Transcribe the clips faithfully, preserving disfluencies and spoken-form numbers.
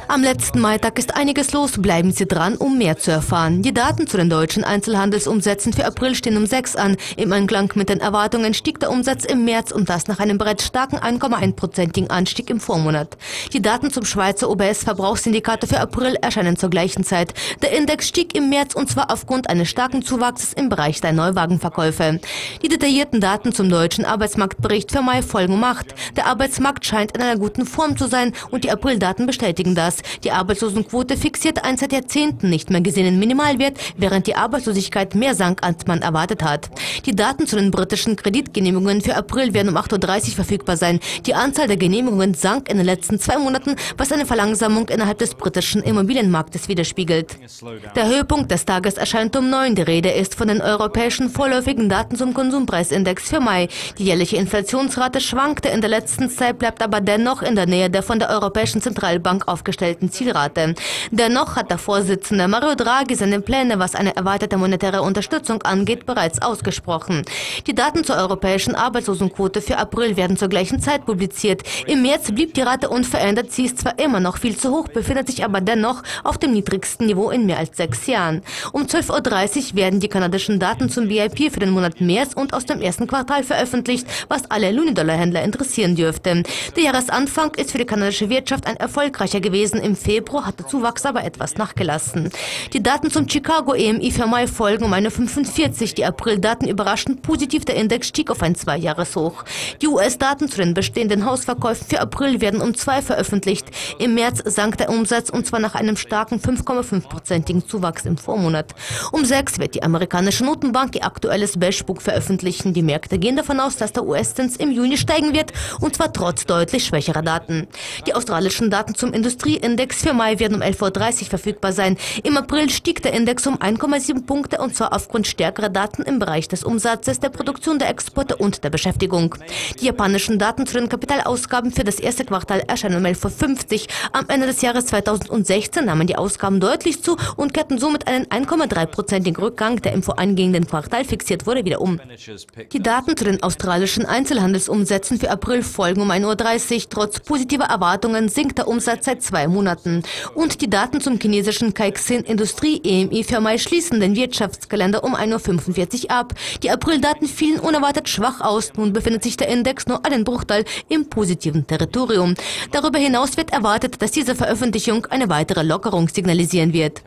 Am letzten Maitag ist einiges los. Bleiben Sie dran, um mehr zu erfahren. Die Daten zu den deutschen Einzelhandelsumsätzen für April stehen um sechs an. Im Einklang mit den Erwartungen stieg der Umsatz im März und das nach einem bereits starken ein Komma eins-prozentigen Anstieg im Vormonat. Die Daten zum Schweizer O B S-Verbrauchsindikator für April erscheinen zur gleichen Zeit. Der Index stieg im März und zwar aufgrund eines starken Zuwachses im Bereich der Neuwagenverkäufe. Die detaillierten Daten zum deutschen Arbeitsmarktbericht für Mai folgen um acht. Der Arbeitsmarkt scheint in einer guten Form zu sein und die Aprildaten bestätigen das. Die Arbeitslosenquote fixierte einen seit Jahrzehnten nicht mehr gesehenen Minimalwert, während die Arbeitslosigkeit mehr sank, als man erwartet hat. Die Daten zu den britischen Kreditgenehmigungen für April werden um acht Uhr dreißig verfügbar sein. Die Anzahl der Genehmigungen sank in den letzten zwei Monaten, was eine Verlangsamung innerhalb des britischen Immobilienmarktes widerspiegelt. Der Höhepunkt des Tages erscheint um neun. Die Rede ist von den europäischen vorläufigen Daten zum Konsumpreisindex für Mai. Die jährliche Inflationsrate schwankte in der letzten Zeit, bleibt aber dennoch in der Nähe der von der Europäischen Zentralbank aufgestellten Zielrate. Dennoch hat der Vorsitzende Mario Draghi seine Pläne, was eine erweiterte monetäre Unterstützung angeht, bereits ausgesprochen. Die Daten zur europäischen Arbeitslosenquote für April werden zur gleichen Zeit publiziert. Im März blieb die Rate unverändert, sie ist zwar immer noch viel zu hoch, befindet sich aber dennoch auf dem niedrigsten Niveau in mehr als sechs Jahren. Um zwölf Uhr dreißig werden die kanadischen Daten zum B I P für den Monat März und aus dem ersten Quartal veröffentlicht, was alle Luni-Dollar-Händler interessieren dürfte. Der Jahresanfang ist für die kanadische Wirtschaft ein erfolgreicher gewesen. Im Februar hat der Zuwachs aber etwas nachgelassen. Die Daten zum Chicago E M I für Mai folgen um eine Uhr fünfundvierzig. Die April-Daten überraschend positiv. Der Index stieg auf ein Zweijahreshoch. Die U S-Daten zu den bestehenden Hausverkäufen für April werden um zwei veröffentlicht. Im März sank der Umsatz und zwar nach einem starken fünf Komma fünf-prozentigen Zuwachs im Vormonat. Um sechs wird die amerikanische Notenbank ihr aktuelles Beige-Buch veröffentlichen. Die Märkte gehen davon aus, dass der U S-Zins im Juni steigen wird und zwar trotz deutlich schwächerer Daten. Die australischen Daten zum Industrieindex für Mai werden um elf Uhr dreißig verfügbar sein. Im April stieg der Index um ein Komma sieben Punkte und zwar aufgrund stärkerer Daten im Bereich des Umsatzes, der Produktion, der Exporte und der Beschäftigung. Die japanischen Daten zu den Kapitalausgaben für das erste Quartal erscheinen um elf Uhr fünfzig. Am Ende des Jahres zweitausendsechzehn nahmen die Ausgaben deutlich zu und kehrten somit einen ein Komma drei-prozentigen Rückgang, der im vorangehenden Quartal fixiert wurde, wieder um. Die Daten zu den australischen Einzelhandelsumsätzen für April folgen um ein Uhr dreißig. Trotz positiver Erwartungen sinkt der Umsatz seit zwei Monaten. Und die Daten zum chinesischen Caixin Industrie E M I für Mai schließen den Wirtschaftskalender um ein Uhr fünfundvierzig ab. Die Aprildaten fielen unerwartet schwach aus. Nun befindet sich der Index nur einen Bruchteil im positiven Territorium. Darüber hinaus wird erwartet, dass diese Veröffentlichung eine weitere Lockerung signalisieren wird.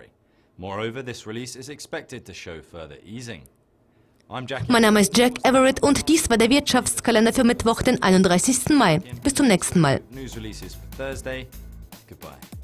Mein Name ist Jack Everett und dies war der Wirtschaftskalender für Mittwoch, den einunddreißigsten Mai. Bis zum nächsten Mal.